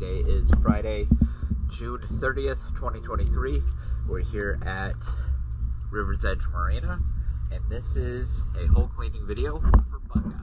Today is Friday, June 30th, 2023. We're here at River's Edge Marina, and this is a hull cleaning video for Buckeye.